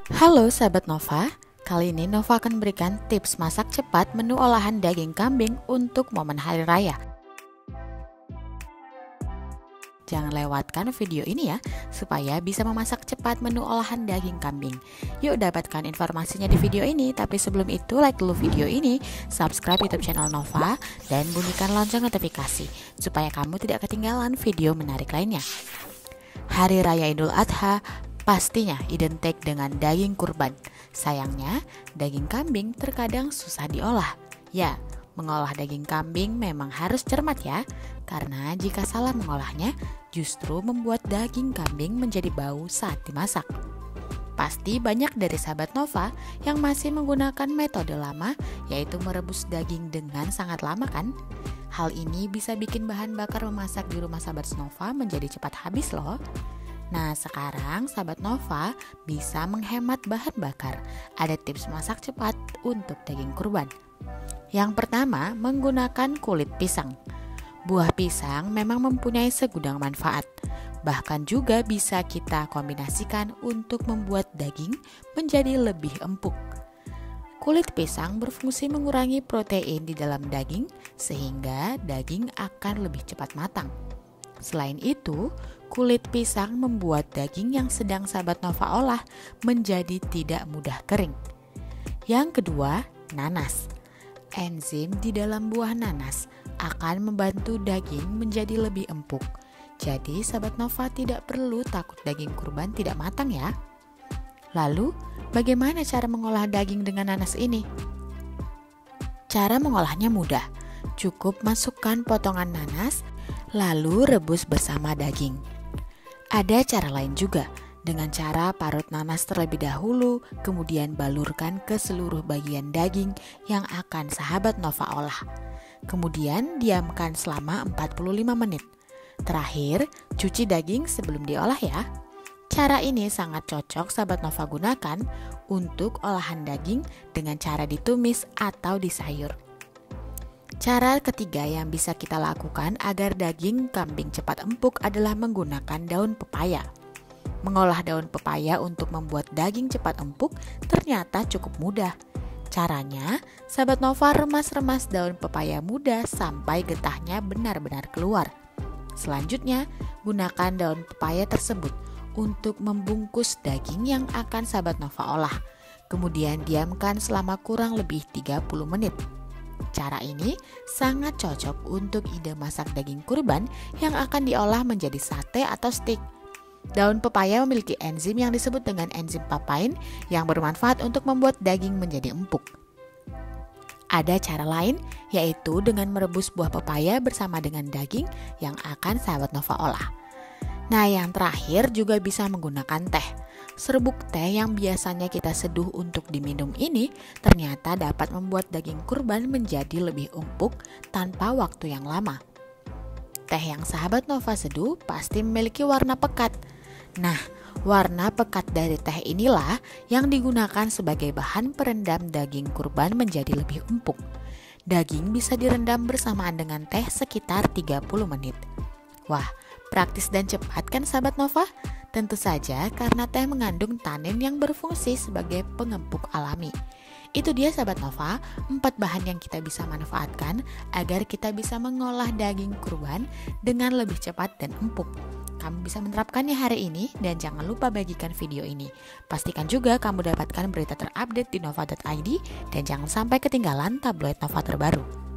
Halo sahabat Nova, kali ini Nova akan memberikan tips masak cepat menu olahan daging kambing untuk momen hari raya. Jangan lewatkan video ini ya, supaya bisa memasak cepat menu olahan daging kambing. Yuk dapatkan informasinya di video ini, tapi sebelum itu like dulu video ini, subscribe YouTube channel Nova, dan bunyikan lonceng notifikasi, supaya kamu tidak ketinggalan video menarik lainnya. Hari Raya Idul Adha pastinya identik dengan daging kurban. Sayangnya, daging kambing terkadang susah diolah. Ya, mengolah daging kambing memang harus cermat ya, karena jika salah mengolahnya, justru membuat daging kambing menjadi bau saat dimasak. Pasti banyak dari sahabat Nova yang masih menggunakan metode lama, yaitu merebus daging dengan sangat lama kan? Hal ini bisa bikin bahan bakar memasak di rumah sahabat Nova menjadi cepat habis loh. Nah, sekarang sahabat Nova bisa menghemat bahan bakar. Ada tips masak cepat untuk daging kurban. Yang pertama, menggunakan kulit pisang. Buah pisang memang mempunyai segudang manfaat. Bahkan juga bisa kita kombinasikan untuk membuat daging menjadi lebih empuk. Kulit pisang berfungsi mengurangi protein di dalam daging sehingga daging akan lebih cepat matang. Selain itu, kulit pisang membuat daging yang sedang sahabat Nova olah menjadi tidak mudah kering. Yang kedua, nanas. Enzim di dalam buah nanas akan membantu daging menjadi lebih empuk. Jadi sahabat Nova tidak perlu takut daging kurban tidak matang ya. Lalu, bagaimana cara mengolah daging dengan nanas ini? Cara mengolahnya mudah. Cukup masukkan potongan nanas, lalu rebus bersama daging. Ada cara lain juga, dengan cara parut nanas terlebih dahulu, kemudian balurkan ke seluruh bagian daging yang akan sahabat Nova olah. Kemudian diamkan selama 45 menit. Terakhir, cuci daging sebelum diolah ya. Cara ini sangat cocok sahabat Nova gunakan untuk olahan daging dengan cara ditumis atau disayur. Cara ketiga yang bisa kita lakukan agar daging kambing cepat empuk adalah menggunakan daun pepaya. Mengolah daun pepaya untuk membuat daging cepat empuk ternyata cukup mudah. Caranya, sahabat Nova remas-remas daun pepaya muda sampai getahnya benar-benar keluar. Selanjutnya, gunakan daun pepaya tersebut untuk membungkus daging yang akan sahabat Nova olah. Kemudian diamkan selama kurang lebih 30 menit. Cara ini sangat cocok untuk ide masak daging kurban yang akan diolah menjadi sate atau steak. Daun pepaya memiliki enzim yang disebut dengan enzim papain yang bermanfaat untuk membuat daging menjadi empuk. Ada cara lain, yaitu dengan merebus buah pepaya bersama dengan daging yang akan sahabat Nova olah. Nah, yang terakhir juga bisa menggunakan teh. Serbuk teh yang biasanya kita seduh untuk diminum ini ternyata dapat membuat daging kurban menjadi lebih empuk tanpa waktu yang lama. Teh yang sahabat Nova seduh pasti memiliki warna pekat. Nah, warna pekat dari teh inilah yang digunakan sebagai bahan perendam daging kurban menjadi lebih empuk. Daging bisa direndam bersamaan dengan teh sekitar 30 menit. Wah, praktis dan cepat kan sahabat Nova? Tentu saja karena teh mengandung tanin yang berfungsi sebagai pengempuk alami. Itu dia sahabat Nova, 4 bahan yang kita bisa manfaatkan agar kita bisa mengolah daging kurban dengan lebih cepat dan empuk. Kamu bisa menerapkannya hari ini dan jangan lupa bagikan video ini. Pastikan juga kamu dapatkan berita terupdate di nova.id dan jangan sampai ketinggalan tabloid Nova terbaru.